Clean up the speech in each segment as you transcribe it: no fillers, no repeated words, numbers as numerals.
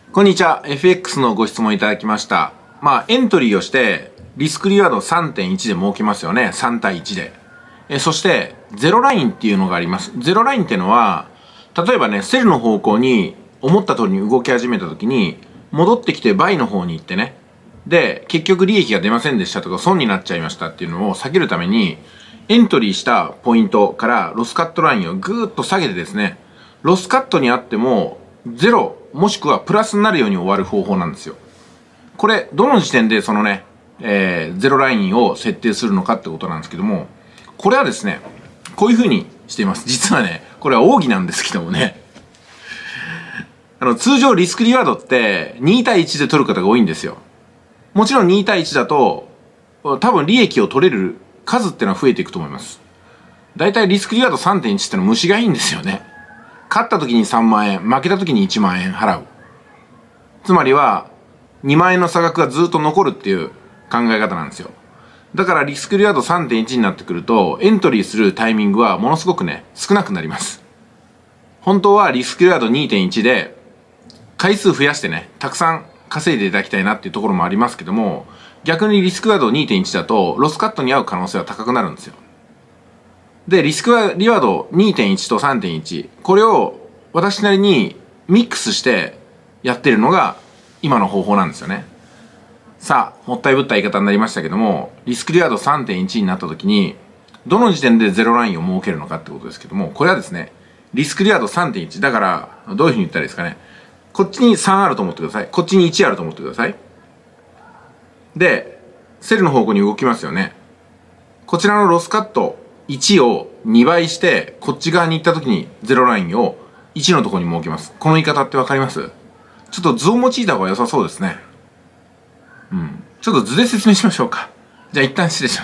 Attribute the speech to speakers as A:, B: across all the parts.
A: こんにちは。FX のご質問いただきました。エントリーをして、リスクリワード 3.1 で儲けますよね。3対1で。そして、ゼロラインっていうのがあります。ゼロラインっていうのは、例えばね、セルの方向に思った通りに動き始めた時に、戻ってきてバイの方に行ってね。で、結局利益が出ませんでしたとか、損になっちゃいましたっていうのを避けるために、エントリーしたポイントからロスカットラインをぐーっと下げてですね、ロスカットにあっても、ゼロ、もしくはプラスになるように終わる方法なんですよ。これ、どの時点でそのね、ゼロラインを設定するのかってことなんですけども、これはですね、こういう風にしています。実はね、これは奥義なんですけどもね、通常リスクリワードって2対1で取る方が多いんですよ。もちろん2対1だと、多分利益を取れる数ってのは増えていくと思います。だいたいリスクリワード 3.1 ってのは虫がいいんですよね。勝った時に3万円、負けた時に1万円払う。つまりは、2万円の差額がずっと残るっていう考え方なんですよ。だからリスクリワード 3.1 になってくると、エントリーするタイミングはものすごくね、少なくなります。本当はリスクリワード 2.1 で、回数増やしてね、たくさん稼いでいただきたいなっていうところもありますけども、逆にリスクリワード 2.1 だと、ロスカットに合う可能性は高くなるんですよ。で、リスクリワード 2.1 と 3.1、これを私なりにミックスしてやってるのが今の方法なんですよね。さあ、もったいぶった言い方になりましたけども、リスクリワード 3.1 になった時に、どの時点でゼロラインを設けるのかってことですけども、これはですね、リスクリワード 3.1、だから、どういうふうに言ったらいいですかね。こっちに3あると思ってください。こっちに1あると思ってください。で、セルの方向に動きますよね。こちらのロスカット、1を2倍して、こっち側に行った時にゼロラインを1のところに設けます。この言い方ってわかります？ちょっと図を用いた方が良さそうですね。ちょっと図で説明しましょうか。じゃあ一旦失礼します。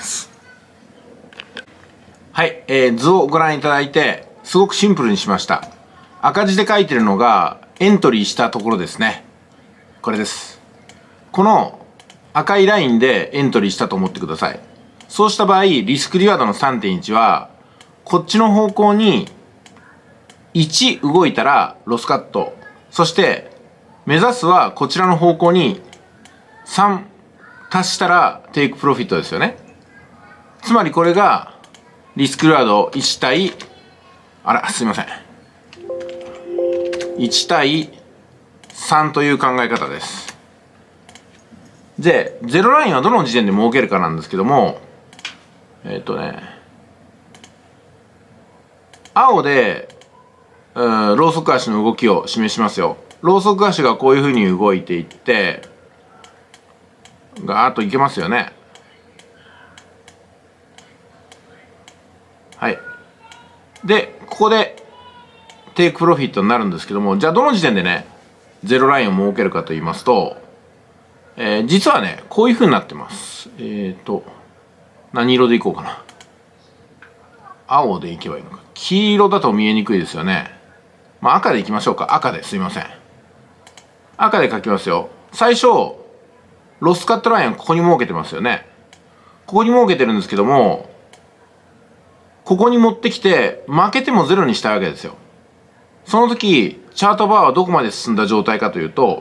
A: はい、図をご覧いただいて、すごくシンプルにしました。赤字で書いてるのがエントリーしたところですね。これです。この赤いラインでエントリーしたと思ってください。そうした場合、リスクリワードの 3.1 は、こっちの方向に1動いたらロスカット。そして、目指すはこちらの方向に3足したらテイクプロフィットですよね。つまりこれがリスクリワード1対、すいません。1対3という考え方です。で、ゼロラインはどの時点で設けるかなんですけども、青で、ローソク足の動きを示しますよ。ローソク足がこういうふうに動いていって、ガーッといけますよね。はい。で、ここで、テイクプロフィットになるんですけども、じゃあどの時点でね、ゼロラインを設けるかと言いますと、実はね、こういうふうになってます。何色でいこうかな。青でいけばいいのか。黄色だと見えにくいですよね。赤でいきましょうか。赤ですいません。赤で書きますよ。最初、ロスカットラインをここに設けてますよね。ここに設けてるんですけども、ここに持ってきて、負けてもゼロにしたいわけですよ。その時、チャートバーはどこまで進んだ状態かというと、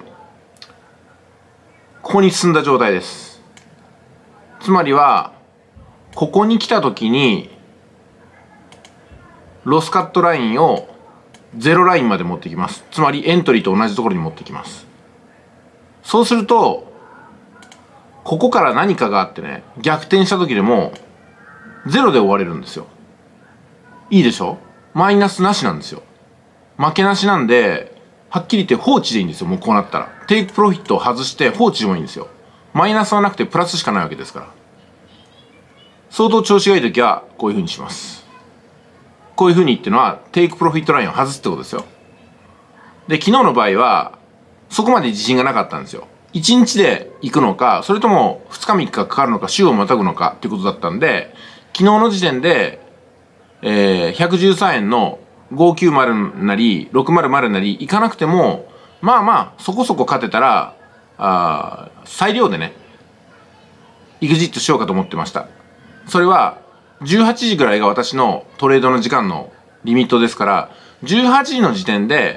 A: ここに進んだ状態です。つまりは、ここに来た時に、ロスカットラインをゼロラインまで持ってきます。つまりエントリーと同じところに持ってきます。そうすると、ここから何かがあってね、逆転した時でも、ゼロで終われるんですよ。いいでしょ？マイナスなしなんですよ。負けなしなんで、はっきり言って放置でいいんですよ。もうこうなったら。テイクプロフィットを外して放置でもいいんですよ。マイナスはなくてプラスしかないわけですから。相当調子がいい時は、こういう風にします。こういう風に言ってのは、テイクプロフィットラインを外すってことですよ。で、昨日の場合は、そこまで自信がなかったんですよ。1日で行くのか、それとも2日3日かかるのか、週をまたぐのかっていうことだったんで、昨日の時点で、113円の590なり、600なり行かなくても、そこそこ勝てたら、裁量でね、エグジットしようかと思ってました。それは、18時ぐらいが私のトレードの時間のリミットですから、18時の時点で、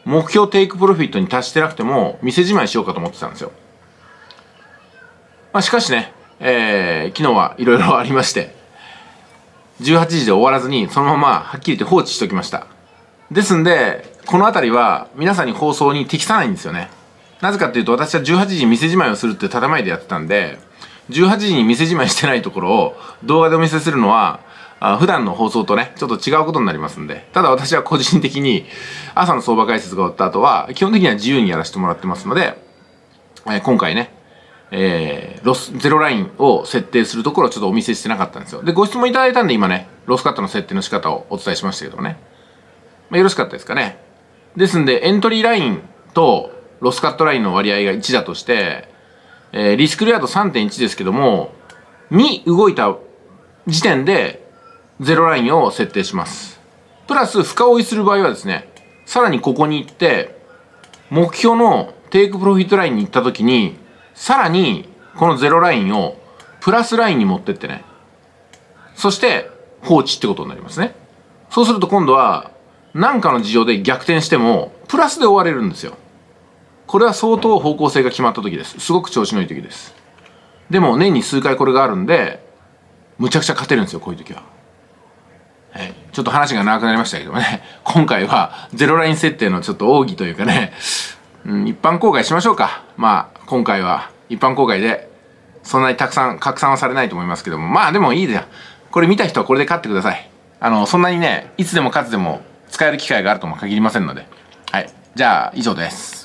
A: 目標テイクプロフィットに達してなくても店じまいしようかと思ってたんですよ。まあ、しかしね、昨日はいろいろありまして、18時で終わらずにそのままはっきり言って放置しておきました。ですんで、この辺りは皆さんに放送に適さないんですよね。なぜかっていうと、私は18時に店じまいをするって建前でやってたんで、18時に店じまいしてないところを動画でお見せするのは、普段の放送とね、ちょっと違うことになりますんで、ただ私は個人的に朝の相場解説が終わった後は、基本的には自由にやらせてもらってますので、今回ね、ゼロラインを設定するところをちょっとお見せしてなかったんですよ。で、ご質問いただいたんで今ね、ロスカットの設定の仕方をお伝えしましたけどもね。まあ、よろしかったですかね。ですんで、エントリーラインとロスカットラインの割合が1だとして、リスクリワード 3.1 ですけども、動いた時点でゼロラインを設定します。プラス、深追いする場合はですね、さらにここに行って、目標のテイクプロフィットラインに行った時に、さらにこのゼロラインをプラスラインに持ってってね、そして放置ってことになりますね。そうすると今度は何かの事情で逆転してもプラスで終われるんですよ。これは相当方向性が決まった時です。すごく調子のいい時です。でも年に数回これがあるんで、むちゃくちゃ勝てるんですよ、こういう時は。はい、ちょっと話が長くなりましたけどもね、今回はゼロライン設定のちょっと奥義というかね、一般公開しましょうか。まあ今回は一般公開でそんなにたくさん拡散はされないと思いますけども、まあでもいいじゃん。これ見た人はこれで買ってください。そんなにね、いつでもかつでも使える機会があるとも限りませんので。はい。じゃあ以上です。